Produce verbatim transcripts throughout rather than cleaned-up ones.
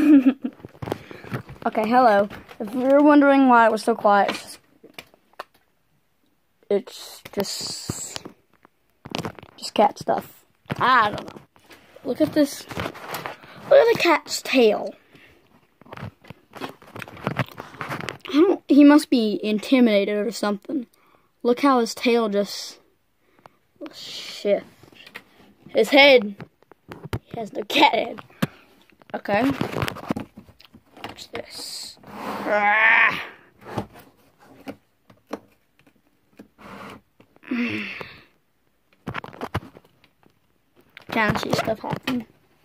Okay, hello. If you're wondering why it was so quiet, it's just, it's just, just cat stuff. I don't know. Look at this. Look at the cat's tail. I don't, he must be intimidated or something. Look how his tail just shifts. His head, he has no cat head. Okay. Watch this. Ah. Can't see stuff happen.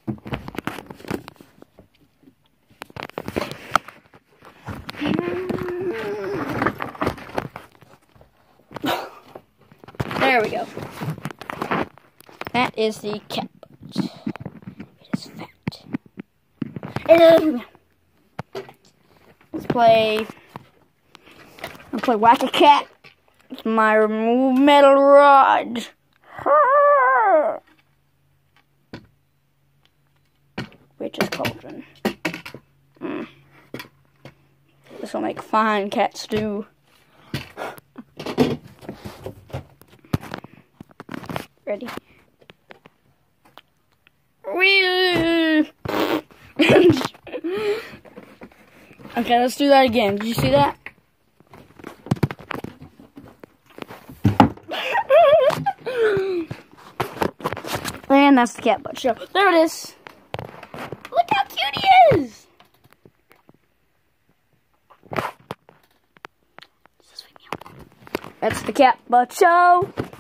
There we go. That is the cat butt. It is fat. It is. Let's play. I'll play Whack-A-Cat. It's my remove metal rod. Witch's Cauldron. Mm. This will make fine cat stew. Ready? Okay, let's do that again. Did you see that? And that's the cat butt show. There it is. Look how cute he is. That's the cat butt show.